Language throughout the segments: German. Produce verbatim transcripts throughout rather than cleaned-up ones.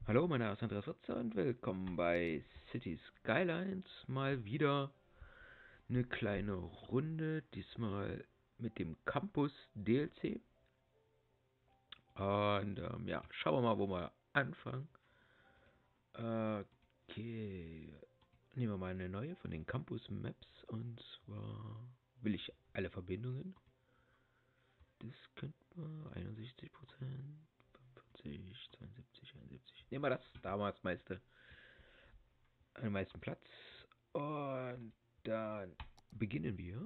Hallo, mein Name ist Andreas Ritzer und willkommen bei City Skylines. Mal wieder eine kleine Runde, diesmal mit dem Campus D L C. Und ähm, ja, schauen wir mal, wo wir anfangen. Okay, nehmen wir mal eine neue von den Campus Maps und zwar will ich alle Verbindungen. Das könnte man einundsechzig Prozent, fünfundvierzig, zweiundsiebzig, einundsiebzig. Nehmen wir das damals meiste. Am meisten Platz. Und dann beginnen wir.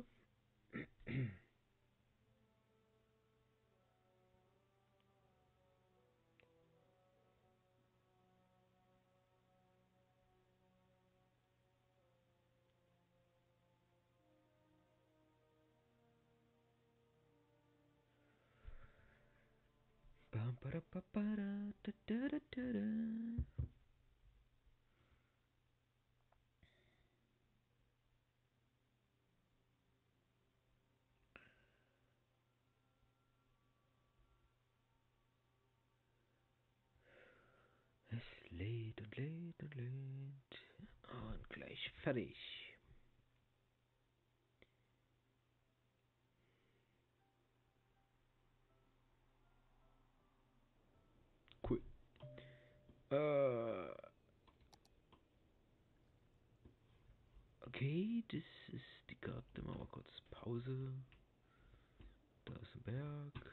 Bam, bada, ba, bada, da, da, da, da, da. Es lädt und lädt und lädt. Und gleich fertig. Cool. Äh, okay, das ist die Karte. Machen wir kurz Pause. Da ist ein Berg.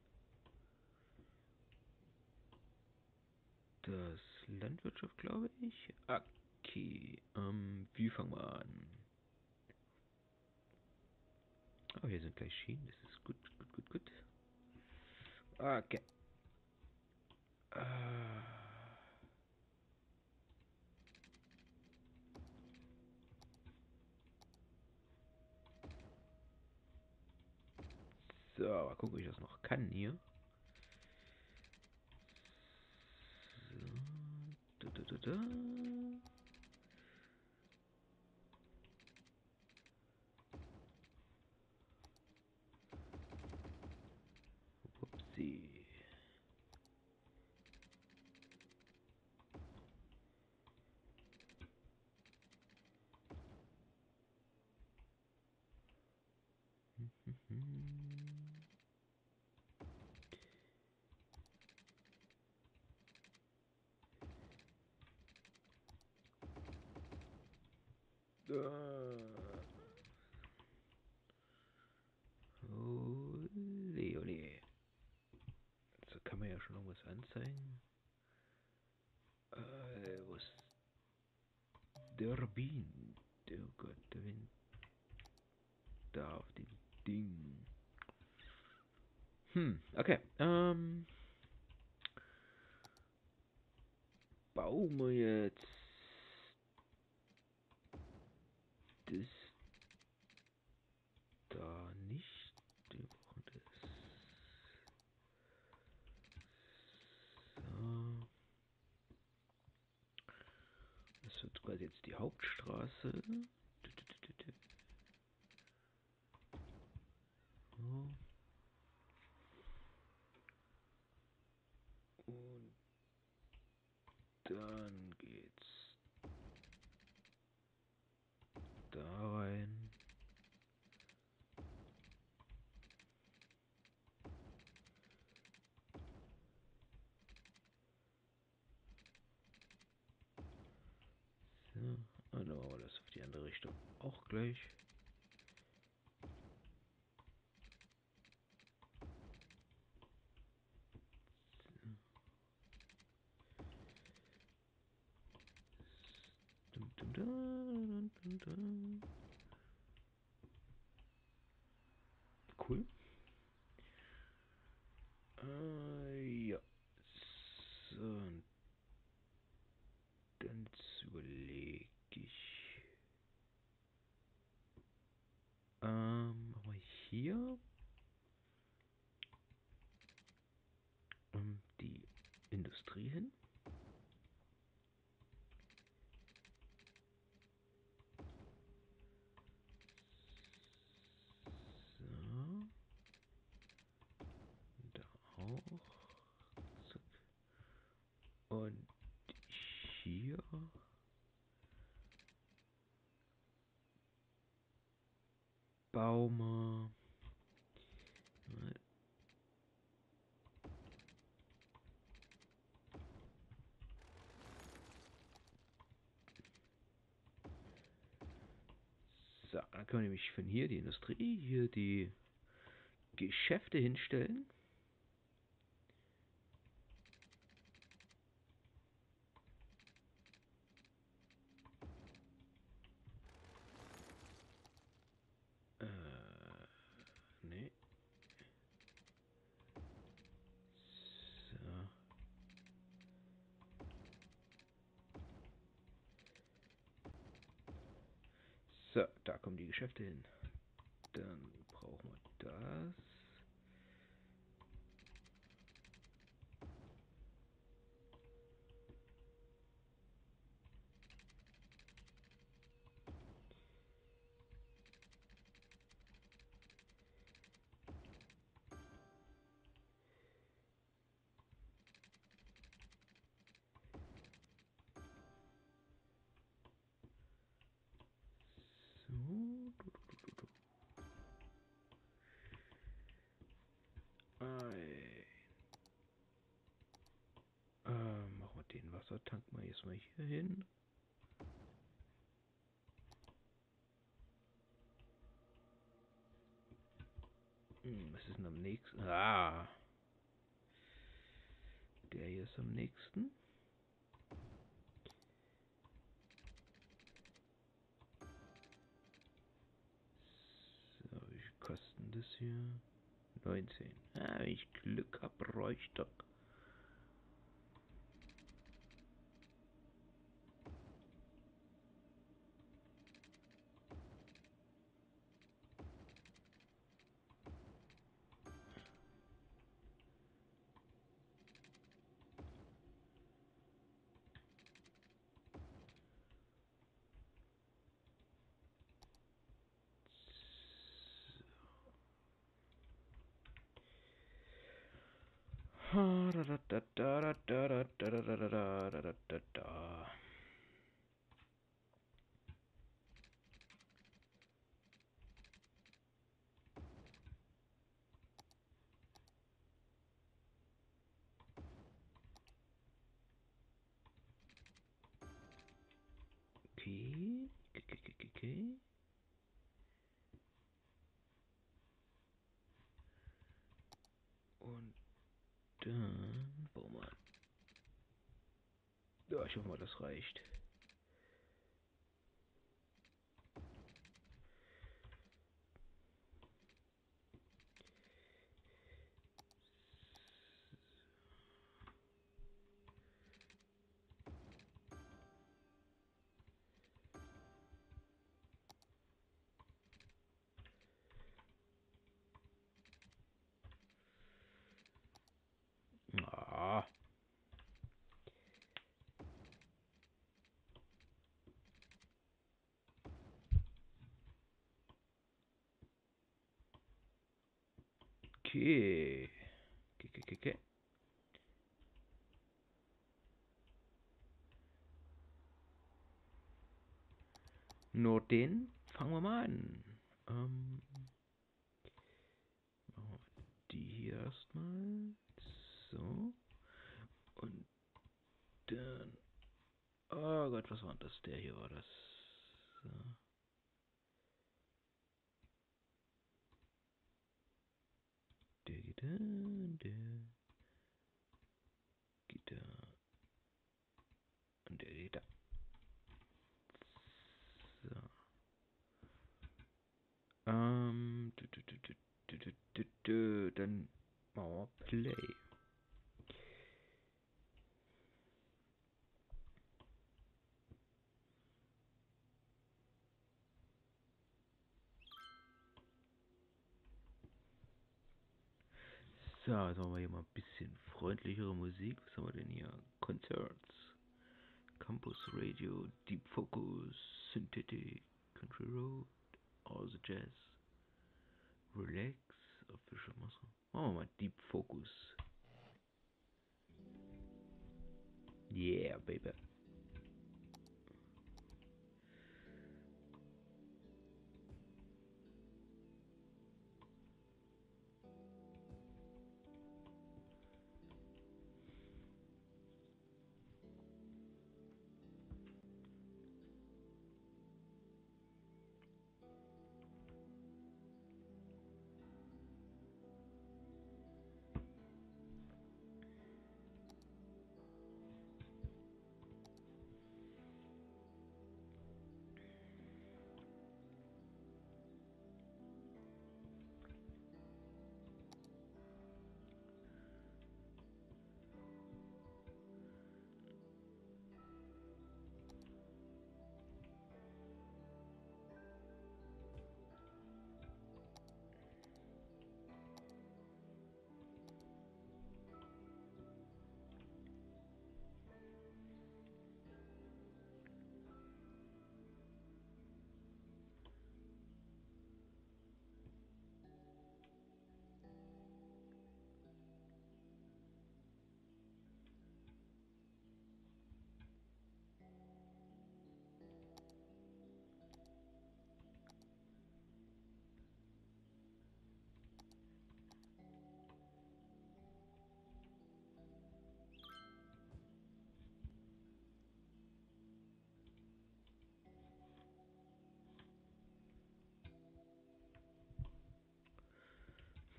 Das ist Landwirtschaft, glaube ich. Okay, ähm, wie fangen wir an? Oh, hier sind gleich Schienen. Das ist gut, gut, gut, gut. Okay. Äh, so, mal gucken, ob ich das noch kann hier. So, da, da, da, da. Upsi. Mhm. Ah. Ole, ole. So kann man ja schon irgendwas anzeigen. Äh, wo ist der Wind? Oh Gott, der Wind. Da auf dem Ding. Hm, okay. Ähm, bauen wir jetzt das da nicht. Wir brauchen das. So. Das wird quasi jetzt die Hauptstraße. So. Und dann geht's da rein. So. Und dann machen wir das auf die andere Richtung auch gleich. Dum, dum, dum, dum, dum. Cool. Äh, ja. So, und dann überlege ich. Ähm, machen wir hier um die Industrie hin. So. Da auch. Zack. Und dann können wir nämlich von hier die Industrie, hier die Geschäfte hinstellen. Äh, nee. So. So, da kommen die Geschäfte hin. Dann brauchen wir das. So. Ei. Äh, machen wir den Wassertank mal erstmal hier hin. Hm, was ist denn am nächsten? Ah. Der hier ist am nächsten. So, wie viel kostet das hier? neunzehn. Ah, wenn ich Glück hab, bräuchte. Da, da, da, da, da, da, da, da, da, da, da, da, da. Okay. Okay, okay, okay. Und dann bauen wir. Ja, ich hoffe mal, das reicht. Ah. Okay. Okay, okay, okay. Nur den fangen wir mal an. Ähm, machen wir die hier erstmal. So. Und dann. Oh Gott, was war das? Der hier war das. So. Der geht da, der geht da. Und der geht da. So. Ähm. Du, du, du, du, du, du, du, du, dann machen wir Play. So, jetzt machen wir hier mal ein bisschen freundlichere Musik. Was haben wir denn hier? Concerts, Campus Radio, Deep Focus, Synthetic, Country Road, All the Jazz, Relax, Official Master. Machen wir mal Deep Focus. Yeah, baby.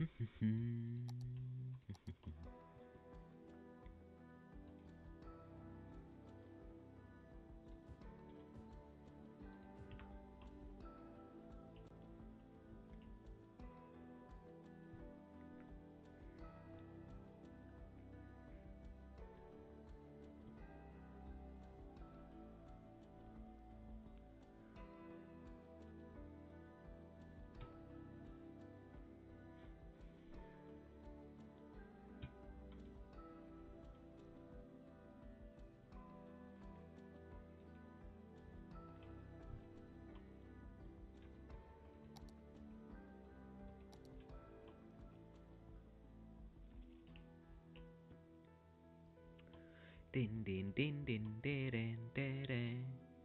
Din, din, din, din, din, din, din, din.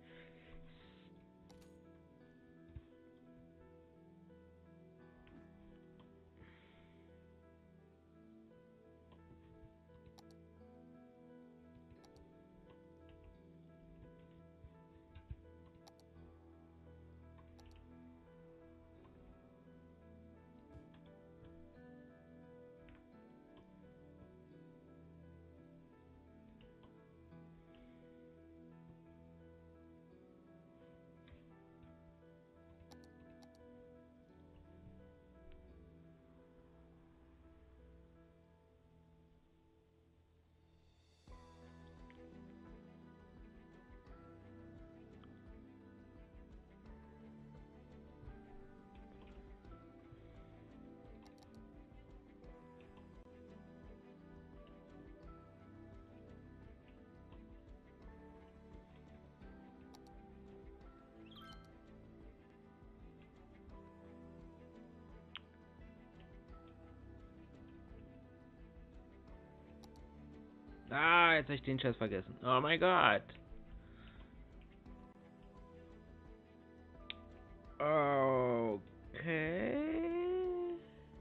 Ah, jetzt habe ich den Scheiß vergessen. Oh mein Gott. Okay.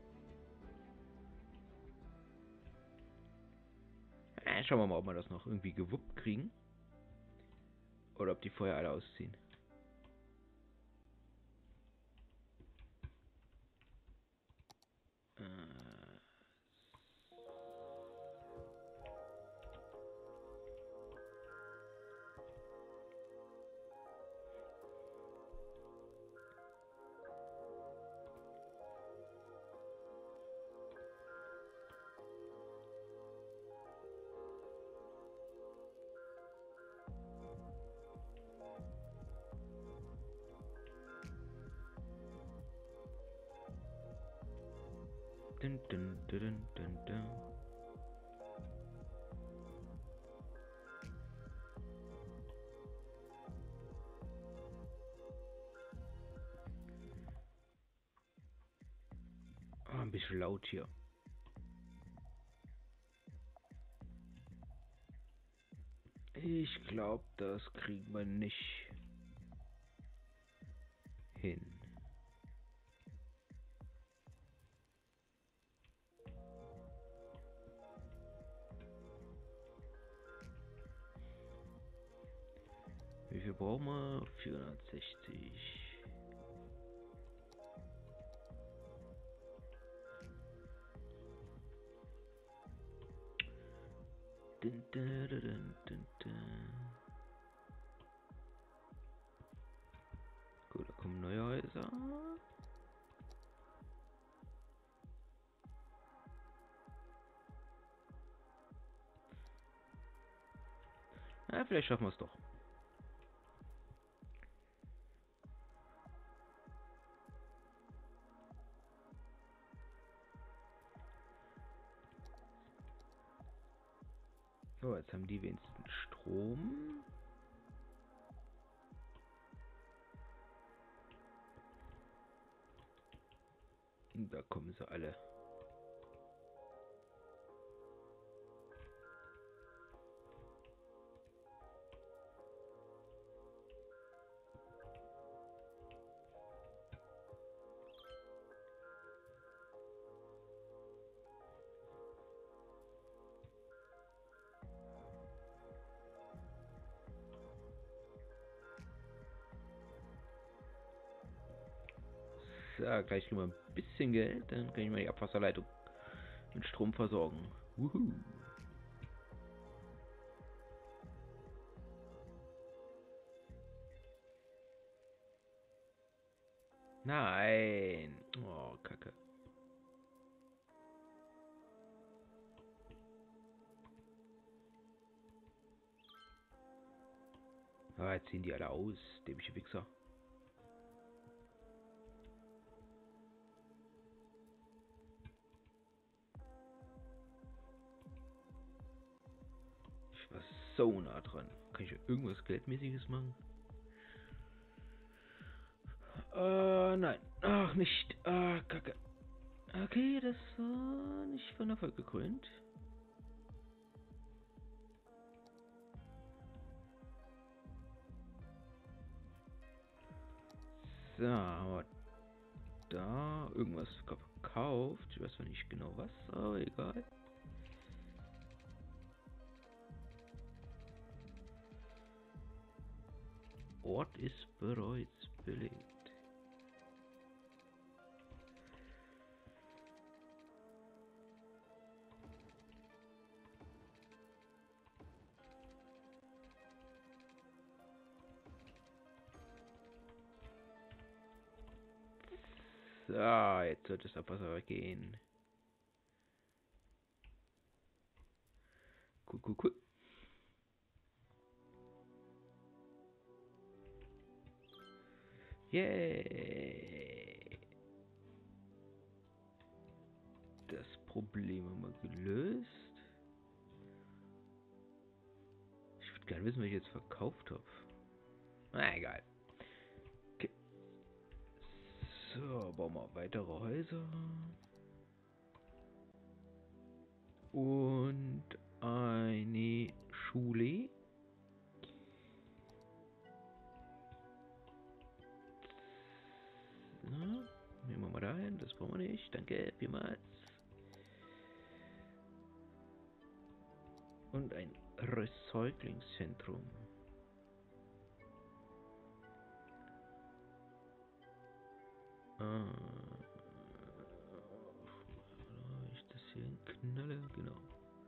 Äh, schauen wir mal, ob wir das noch irgendwie gewuppt kriegen. Oder ob die vorher alle ausziehen. Äh. Dun, dun, dun, dun, dun. Oh, ein bisschen laut hier. Ich glaube, das kriegen wir nicht hin. Wie viel brauchen wir? vierhundertsechzig. Dun, dun, dun, dun, dun. Gut, da kommen neue Häuser. Na, vielleicht schaffen wir es doch. So, jetzt haben die wenigstens Strom. Und da kommen sie alle. So. So, gleich kriegen wir ein bisschen Geld, dann kann ich mal die Abwasserleitung mit Strom versorgen. Wuhu. Nein. Oh, Kacke. Ah, jetzt ziehen die alle aus, dämliche Wichser. Ich war so nah dran. Kann ich irgendwas Geldmäßiges machen? Äh, nein. Ach, nicht. Ah, Kacke. Okay, das war nicht von Erfolg gekrönt. So, haben wir da irgendwas gekauft. Ich weiß zwar nicht genau was, aber egal. Ort ist bereits belegt. So, jetzt sollte es Abwasser gehen. Cool, cool, cool. Yay! Das Problem haben wir gelöst. Ich würde gerne wissen, was ich jetzt verkauft habe. Na, egal. Okay. So, bauen wir weitere Häuser. Und eine Schule. So, nehmen wir mal dahin, das brauchen wir nicht. Danke, vielmals. Und ein Recyclingzentrum. Ah, ich das hier knalle, genau.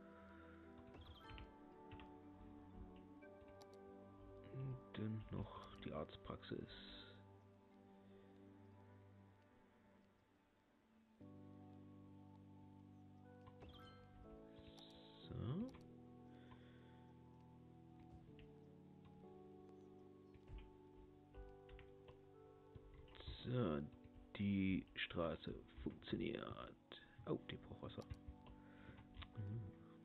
Und dann noch die Arztpraxis. So. So, die Straße funktioniert. Oh, die braucht Wasser. Hm.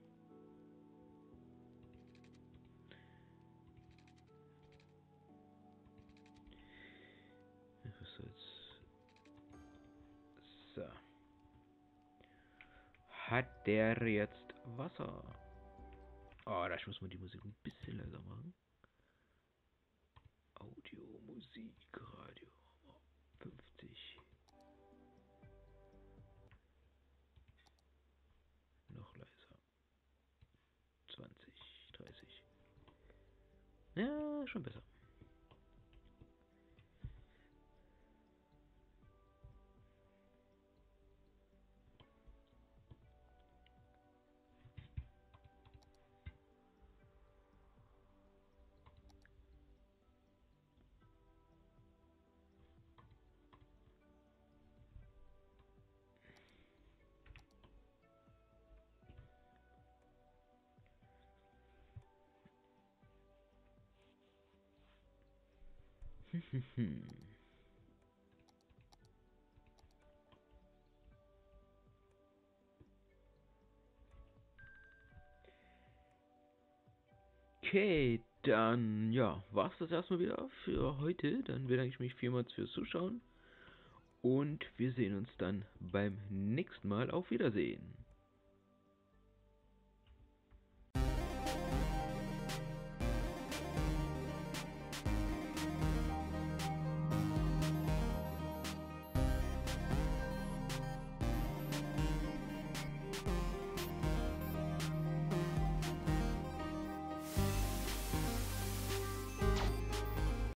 Was soll's? So. Hat der jetzt Wasser? Oh, da muss man die Musik ein bisschen leiser machen. Audio, Musik, Radio. fünfzig. Noch leiser. zwanzig, dreißig. Ja, schon besser. Okay, dann ja, war's das erstmal wieder für heute. Dann bedanke ich mich vielmals fürs Zuschauen und wir sehen uns dann beim nächsten Mal. Auf Wiedersehen.